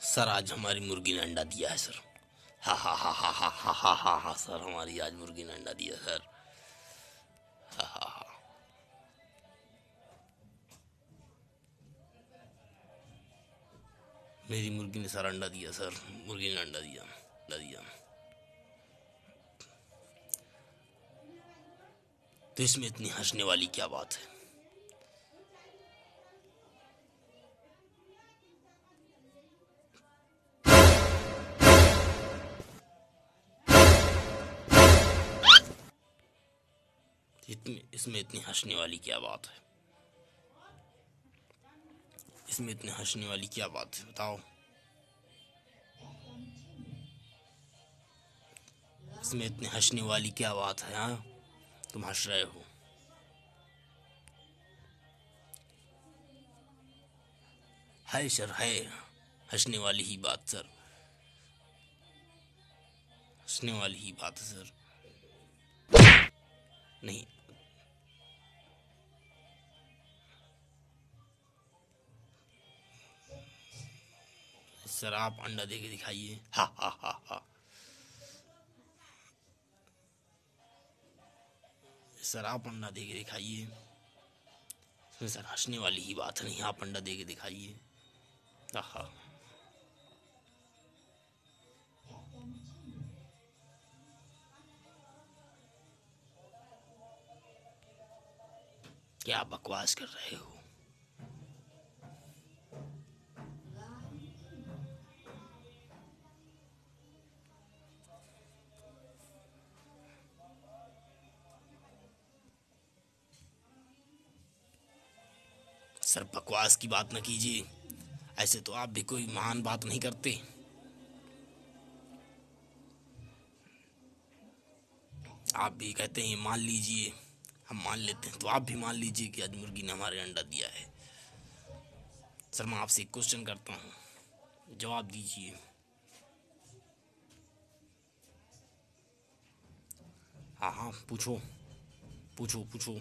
Sir आज हमारी मुर्गी ने अंडा दिया है सर। हा हा हा हा हा हा हा हा हा सर हमारी आज मुर्गी ने अंडा दिया सर। हा हा हा। मेरी मुर्गी ने सर अंडा दिया सर। मुर्गी ने अंडा दिया अंडा दिया। तो इसमें इतनी हंसने वाली क्या बात है? इसमें इतनी हंसने वाली क्या बात है? इसमें इतनी हंसने वाली क्या बात है बताओ? इसमें इतनी हंसने वाली क्या बात है? हाँ, तुम हंस रहे हो। है सर, है हंसने वाली ही बात सर। हंसने वाली ही बात है सर। नहीं सर, आप अंडा दे के दिखाइए। हा हा हा हा। सर आप अंडा दे के दिखाइए। इसमें सर हंसने वाली ही बात नहीं, आप अंडा दे के दिखाइए। हा। क्या बकवास कर रहे हो? सर बकवास की बात न कीजिए। ऐसे तो आप भी कोई महान बात नहीं करते। आप भी कहते हैं मान लीजिए, हम मान लेते हैं, तो आप भी मान लीजिए कि आज मुर्गी ने हमारे अंडा दिया है। सर मैं आपसे एक क्वेश्चन करता हूँ, जवाब दीजिए। हाँ हाँ पूछो, पूछो पूछो।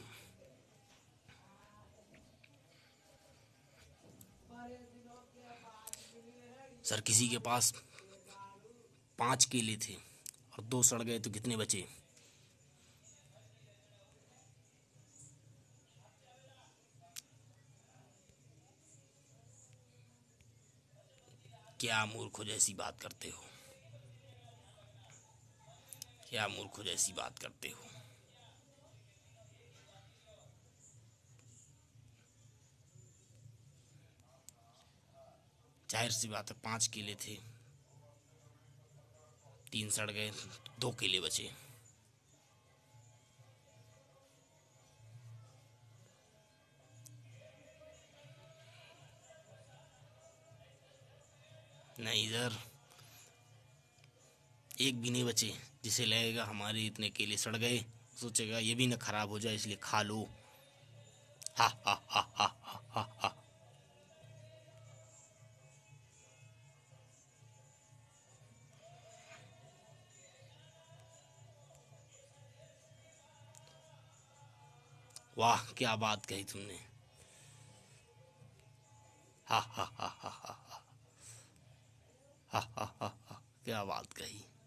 सर किसी के पास 5 केले थे और 2 सड़ गए तो कितने बचे? क्या मूर्खों जैसी बात करते हो? क्या मूर्खों जैसी बात करते हो? जाहिर सी बात है, 5 केले थे, 3 सड़ गए, 2 केले बचे। नहीं इधर एक भी नहीं बचे। जिसे लगेगा हमारे इतने केले सड़ गए, सोचेगा ये भी ना खराब हो जाए इसलिए खा लो। हा हा हा हा हा हा हा। वाह क्या बात कही तुमने। हा हा हा हा हा हा हा हा। क्या बात कही।